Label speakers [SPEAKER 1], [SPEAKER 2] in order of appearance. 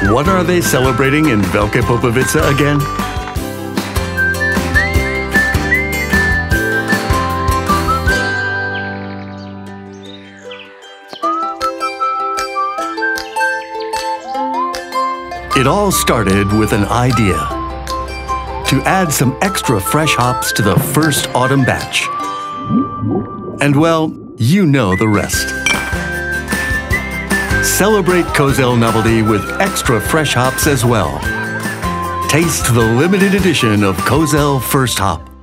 [SPEAKER 1] What are they celebrating in Velké Popovice again? It all started with an idea to add some extra fresh hops to the first autumn batch. And well, you know the rest. Celebrate Kozel novelty with extra fresh hops as well. Taste the limited edition of Kozel First Hop.